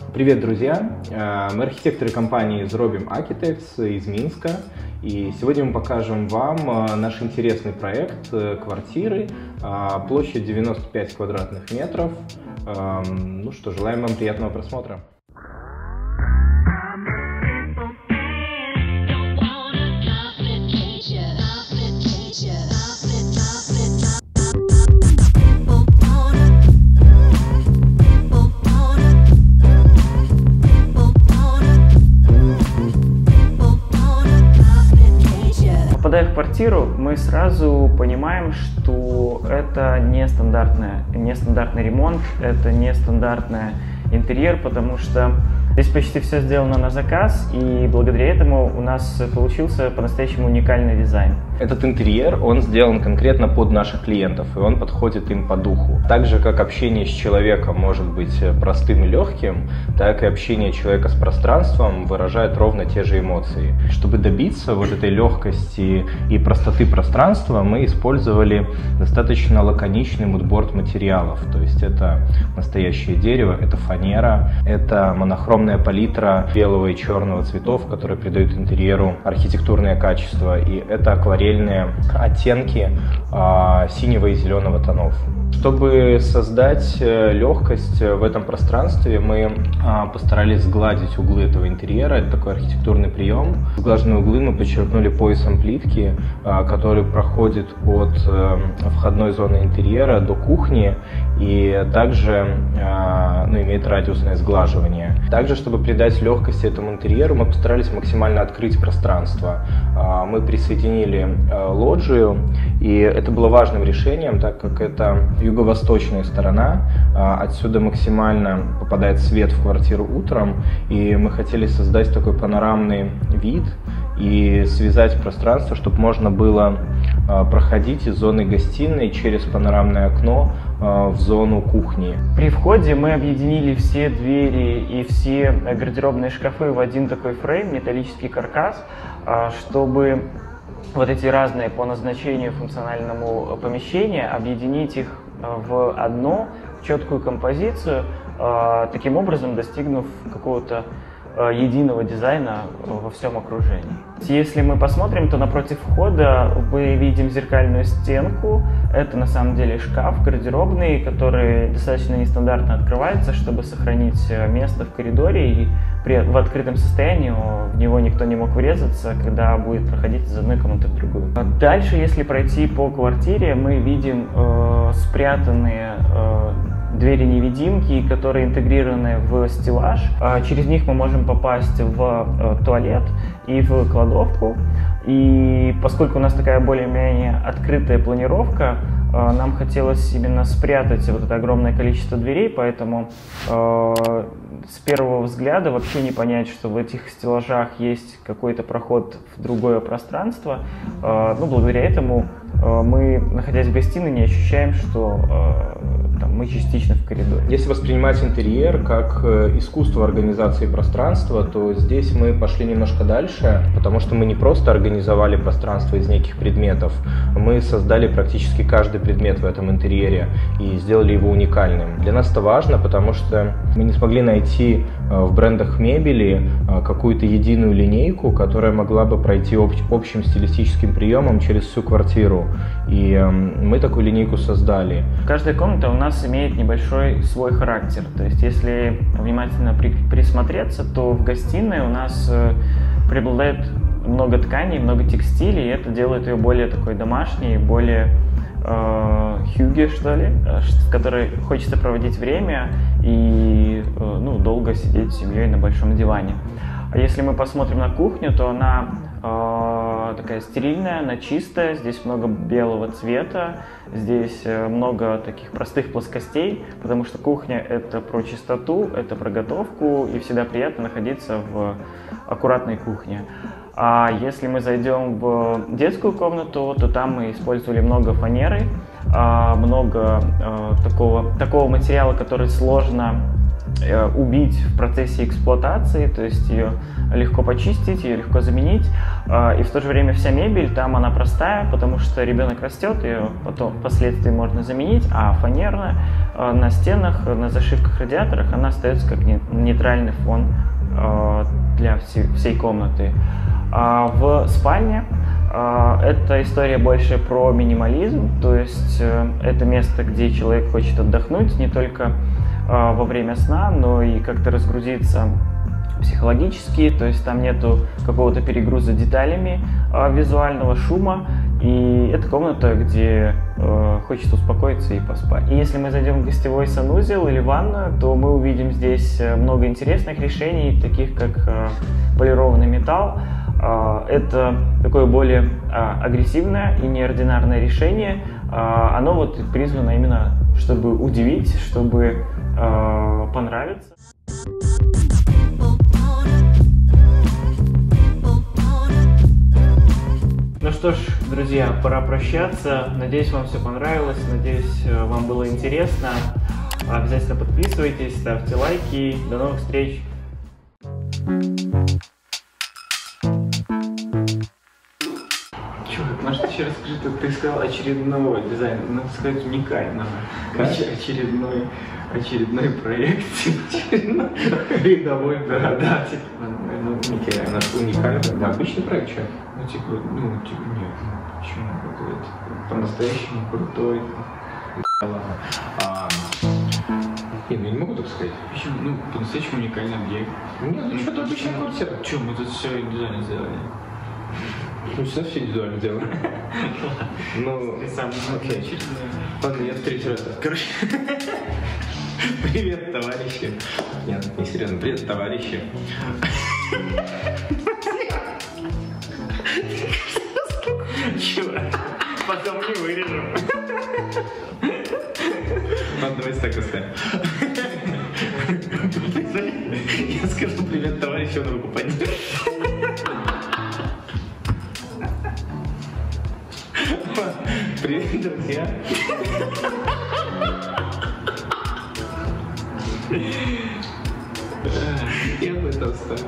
Привет, друзья! Мы архитекторы компании Zrobim Architects из Минска. И сегодня мы покажем вам наш интересный проект квартиры, площадь 95 квадратных метров. Ну что, желаем вам приятного просмотра. Попадая в квартиру, мы сразу понимаем, что это нестандартный ремонт, это нестандартный интерьер, потому что здесь почти все сделано на заказ, и благодаря этому у нас получился по-настоящему уникальный дизайн. Этот интерьер, он сделан конкретно под наших клиентов, и он подходит им по духу. Так же, как общение с человеком может быть простым и легким, так и общение человека с пространством выражает ровно те же эмоции. Чтобы добиться вот этой легкости и простоты пространства, мы использовали достаточно лаконичный мудборд материалов. То есть это настоящее дерево, это фанера, это монохромная палитра белого и черного цветов, которые придают интерьеру архитектурное качество, и это акварельные оттенки синего и зеленого тонов. Чтобы создать легкость в этом пространстве, мы постарались сгладить углы этого интерьера. Это такой архитектурный прием. Сглаженные углы мы подчеркнули поясом плитки, который проходит от входной зоны интерьера до кухни и также имеет радиусное сглаживание. Также, чтобы придать легкость этому интерьеру, мы постарались максимально открыть пространство. Мы присоединили лоджию, и это было важным решением, так как это юго-восточная сторона, отсюда максимально попадает свет в квартиру утром, и мы хотели создать такой панорамный вид и связать пространство, чтобы можно было проходить из зоны гостиной через панорамное окно в зону кухни. При входе мы объединили все двери и все гардеробные шкафы в один такой фрейм, металлический каркас, чтобы вот эти разные по назначению функциональному помещения объединить их в одну четкую композицию, таким образом достигнув какого-то единого дизайна во всем окружении. Если мы посмотрим, то напротив входа мы видим зеркальную стенку. Это на самом деле шкаф гардеробный, который достаточно нестандартно открывается, чтобы сохранить место в коридоре, и в открытом состоянии в него никто не мог врезаться, когда будет проходить из одной комнаты в другую. Дальше, если пройти по квартире, мы видим спрятанные двери-невидимки, которые интегрированы в стеллаж. Через них мы можем попасть в туалет и в кладовку. И поскольку у нас такая более-менее открытая планировка, нам хотелось именно спрятать вот это огромное количество дверей, поэтому с первого взгляда вообще не понять, что в этих стеллажах есть какой-то проход в другое пространство. Благодаря этому мы, находясь в гостиной, не ощущаем, что мы частично в коридоре. Если воспринимать интерьер как искусство организации пространства, то здесь мы пошли немножко дальше, потому что мы не просто организовали пространство из неких предметов, мы создали практически каждый предмет в этом интерьере и сделали его уникальным. Для нас это важно, потому что мы не смогли найти в брендах мебели какую-то единую линейку, которая могла бы пройти общим стилистическим приемом через всю квартиру. И мы такую линейку создали. Каждая комната у нас имеет небольшой свой характер. То есть, если внимательно присмотреться, то в гостиной у нас преобладает много тканей, много текстилей, и это делает ее более такой домашней, более хюге, что ли, в которой хочется проводить время и долго сидеть с семьей на большом диване. А если мы посмотрим на кухню, то она такая стерильная, она чистая, здесь много белого цвета, здесь много таких простых плоскостей, потому что кухня — это про чистоту, это про готовку, и всегда приятно находиться в аккуратной кухне. А если мы зайдем в детскую комнату, то там мы использовали много фанеры, много такого материала, который сложно убить в процессе эксплуатации, то есть ее легко почистить, ее легко заменить, и в то же время вся мебель там она простая, потому что ребенок растет, ее потом впоследствии можно заменить, а фанерная на стенах, на зашивках, радиаторах она остается как нейтральный фон для всей комнаты. В спальне эта история больше про минимализм, то есть это место, где человек хочет отдохнуть не только во время сна, но и как-то разгрузиться психологически, то есть там нету какого-то перегруза деталями, визуального шума, и это комната, где хочется успокоиться и поспать. И если мы зайдем в гостевой санузел или ванную, то мы увидим здесь много интересных решений, таких как полированный металл. Это такое более агрессивное и неординарное решение. Оно вот призвано именно, чтобы удивить, чтобы понравиться. Ну что ж, друзья, пора прощаться. Надеюсь, вам все понравилось, надеюсь, вам было интересно. Обязательно подписывайтесь, ставьте лайки. До новых встреч! Чувак, может, еще расскажи, ты сказал очередного дизайна, надо сказать уникального. Очередной проект. Рядовой, да, типа. Наш уникальный, да, обычный проект, что? Нет, почему? Это по-настоящему крутой. Я не могу так сказать. Почему? По-настоящему уникальный объект. Нет, что-то обычная квартира. Че, мы тут все дизайн сделали? Мы всегда все индивидуально делаем. Ну, окей. Ладно, я в третий раз. Короче, привет, товарищи. Нет, не серьезно. Привет, товарищи. Чувак, потом не вырежем. Ладно, давайте так оставим. Я скажу привет, товарищи, он руку поднимет. Привет, друзья. Я бы это оставил.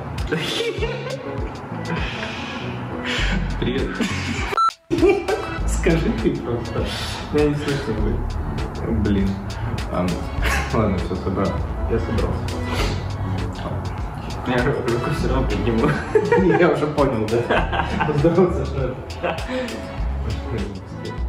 Привет. Скажи ты просто. Я не слышно будет. Блин. Ладно, все, собрал. Я собрался. Я руку все равно подниму. Я уже понял, да? Поздороваться, что ли? Пошли.